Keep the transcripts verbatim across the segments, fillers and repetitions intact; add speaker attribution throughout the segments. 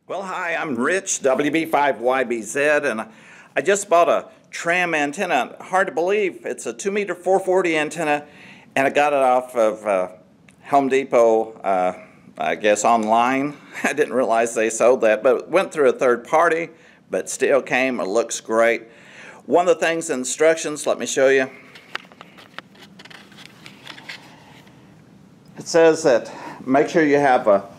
Speaker 1: Well, hi, I'm Rich, W B five Y B Z, and I just bought a Tram antenna. Hard to believe, it's a two meter four forty antenna, and I got it off of uh, Home Depot, uh, I guess online. I didn't realize they sold that, but it went through a third party, but still came. It looks great. One of the things, instructions, let me show you. It says that make sure you have a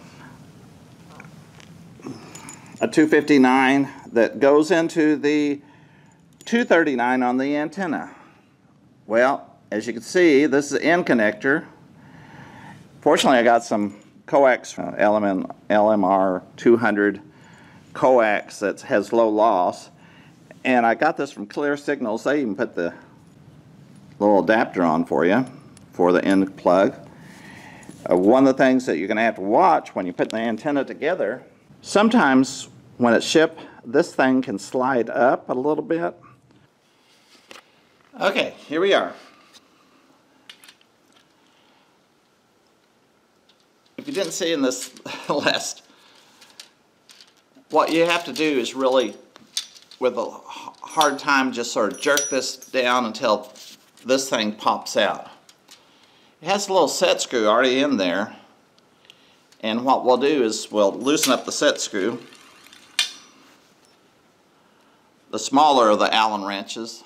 Speaker 1: a two fifty-nine that goes into the two thirty-nine on the antenna. Well, as you can see, this is the end connector. Fortunately, I got some coax uh, L M R two hundred coax that has low loss, and I got this from Clear Signals. They even put the little adapter on for you for the end plug. Uh, one of the things that you're going to have to watch when you put the antenna together, sometimes when it's shipped, this thing can slide up a little bit. Okay, here we are. If you didn't see in this last, what you have to do is really, with a hard time, just sort of jerk this down until this thing pops out. It has a little set screw already in there, and what we'll do is we'll loosen up the set screw. The smaller of the Allen wrenches.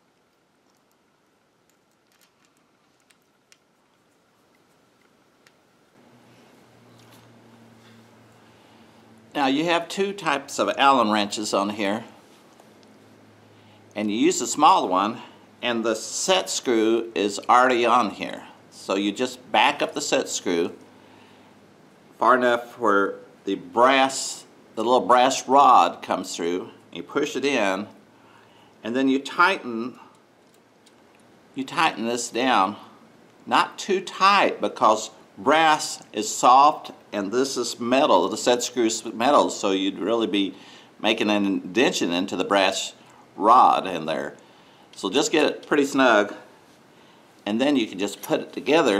Speaker 1: Now you have two types of Allen wrenches on here, and you use the small one, and the set screw is already on here. So you just back up the set screw far enough where the brass, the little brass rod comes through. You push it in, and then you tighten you tighten this down, not too tight, because brass is soft and this is metal. The set screw is metal, so you'd really be making an indention into the brass rod in there. So just get it pretty snug, and then you can just put it together.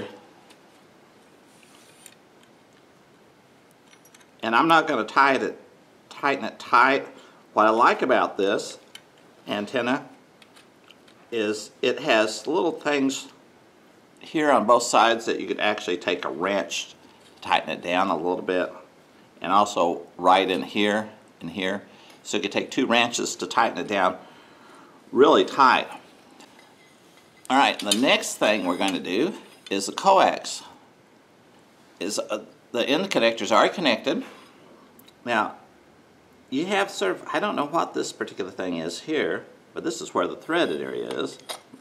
Speaker 1: And I'm not going to tighten it tighten it tight. What I like about this antenna is it has little things here on both sides that you could actually take a wrench to tighten it down a little bit, and also right in here and here. So you could take two wrenches to tighten it down really tight. Alright, the next thing we're going to do is the coax. Is uh, the end connectors are connected. Now, you have sort of, I don't know what this particular thing is here, but this is where the threaded area is.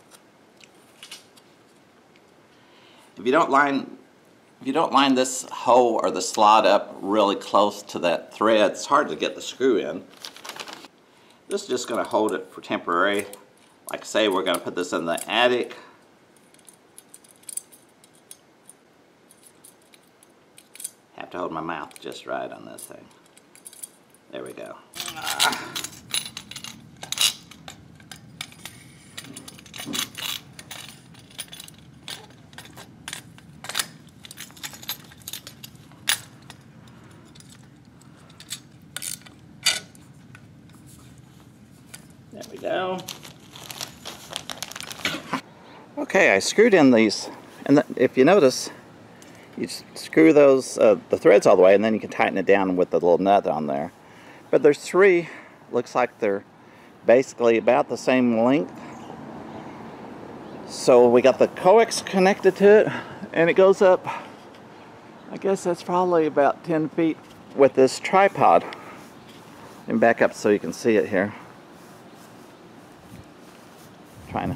Speaker 1: If you don't line, if you don't line this hole or the slot up really close to that thread, it's hard to get the screw in. This is just going to hold it for temporary. Like I say, we're going to put this in the attic. Have to hold my mouth just right on this thing. There we go. There we go. Okay, I screwed in these, and if you notice, you screw those uh, the threads all the way, and then you can tighten it down with the little nut on there. But there's three, looks like they're basically about the same length. So we got the coax connected to it, and it goes up, I guess that's probably about ten feet with this tripod. And back up so you can see it here. Trying to.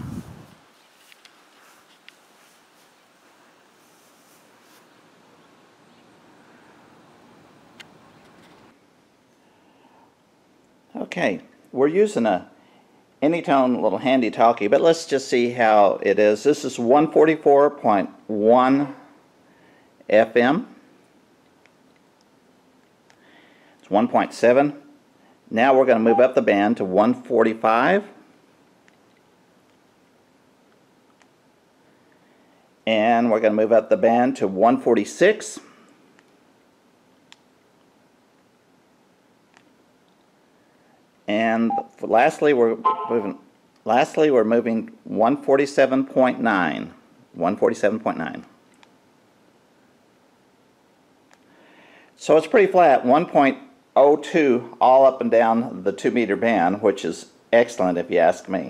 Speaker 1: Okay, we're using a Anytone little handy talkie, but let's just see how it is. This is one forty-four point one F M. It's one point seven. Now we're going to move up the band to one forty-five. And we're going to move up the band to one forty-six. And lastly, we're moving. Lastly, we're moving one forty-seven point nine. one forty-seven point nine. So it's pretty flat, one point oh two all up and down the two meter band, which is excellent if you ask me.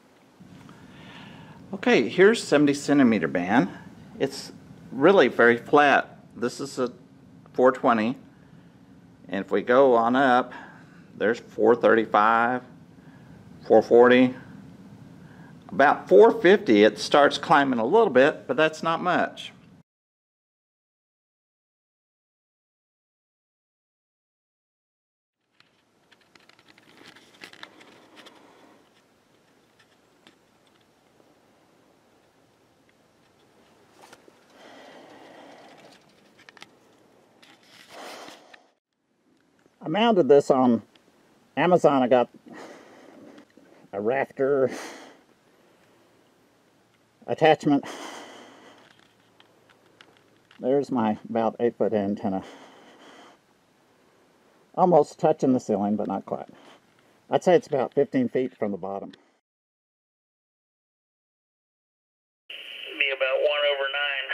Speaker 1: Okay, here's seventy centimeter band. It's really very flat. This is a four twenty, and if we go on up, there's four thirty-five, four forty, about four fifty. It starts climbing a little bit, but that's not much. I mounted this on Amazon. I got a rafter attachment. There's my about eight foot antenna. Almost touching the ceiling, but not quite. I'd say it's about fifteen feet from the bottom.
Speaker 2: Be about one over nine.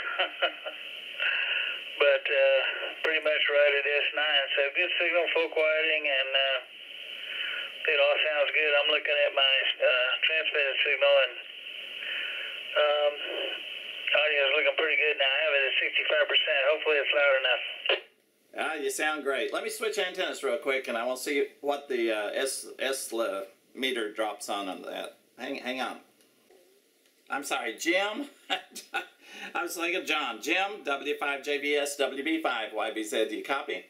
Speaker 2: But uh, pretty much right at S nine. So good signal, full quieting, and uh, it all sounds good. I'm looking at my uh, transmitted signal, and um, audio is looking pretty good now. I have it at sixty-five percent. Hopefully it's loud enough.
Speaker 1: Ah, you sound great. Let me switch antennas real quick, and I will see what the uh, S, S uh, meter drops on on that. Hang, hang on. I'm sorry, Jim. I was thinking John. Jim, W five J V S, W B five, Y B Z. Do you copy?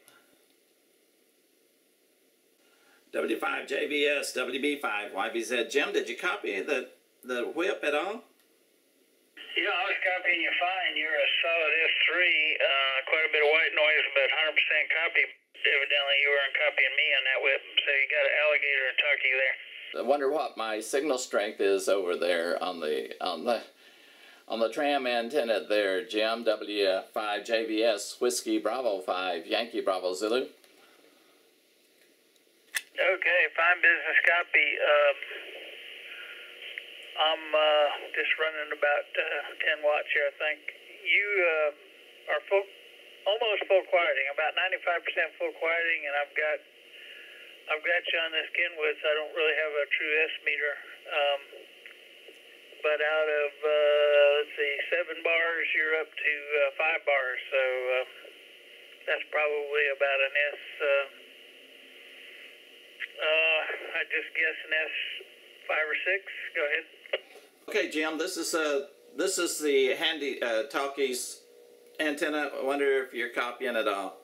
Speaker 1: W five J V S, W B five, Y B Z. Jim, did you copy the, the whip at all?
Speaker 2: Yeah, I was copying you fine. You're a solid S three, uh, quite a bit of white noise, but one hundred percent copy. Evidently you weren't copying me on that whip, so you got an alligator and talkie there.
Speaker 1: I wonder what my signal strength is over there on the on the on the Tram antenna there, Jim. W five J V S Whiskey Bravo five Yankee Bravo Zulu.
Speaker 2: Okay, fine business copy. Um, I'm uh, just running about uh, ten watts here, I think. You uh, are full, almost full quieting, about ninety-five percent full quieting, and I've got I've got you on this Kenwood, so I don't really have a true S meter. Um, but out of, uh, let's see, seven bars, you're up to uh, five bars, so uh, that's probably about an S, uh, uh, I'd just guess an S five or six. Go ahead.
Speaker 1: Okay, Jim, this is, uh, this is the handy uh, talkies antenna. I wonder if you're copying it all.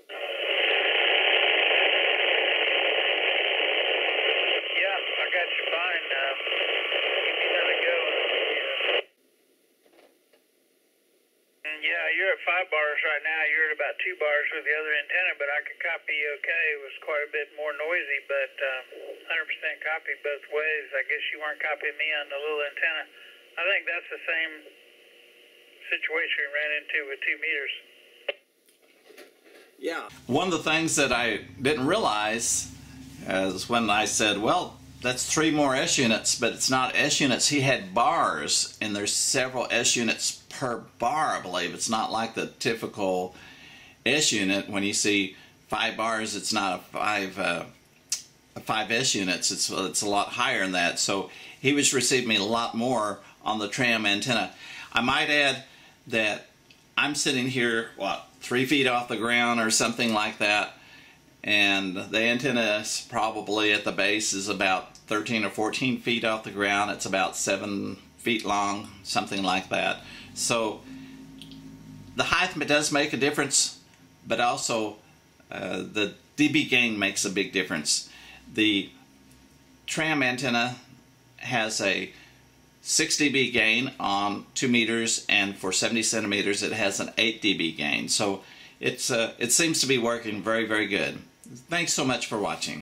Speaker 2: Yeah, you're at five bars right now. You're at about two bars with the other antenna, but I could copy you okay. It was quite a bit more noisy, but uh, one hundred percent copy both ways. I guess you weren't copying me on the little antenna. I think that's the same situation we ran into with two meters.
Speaker 1: Yeah. One of the things that I didn't realize is when I said, well, that's three more S units, but it's not S units. He had bars, and there's several S units per bar, I believe. It's not like the typical S unit. When you see five bars, it's not a five uh, a five S units. It's it's a lot higher than that. So he was receiving a lot more on the Tram antenna. I might add that I'm sitting here, what, three feet off the ground or something like that. And the antenna is probably at the base is about thirteen or fourteen feet off the ground. It's about seven feet long, something like that. So the height does make a difference, but also uh, the D B gain makes a big difference. The Tram antenna has a six D B gain on two meters, and for seventy centimeters it has an eight D B gain. So it's uh, it seems to be working very, very good. Thanks so much for watching.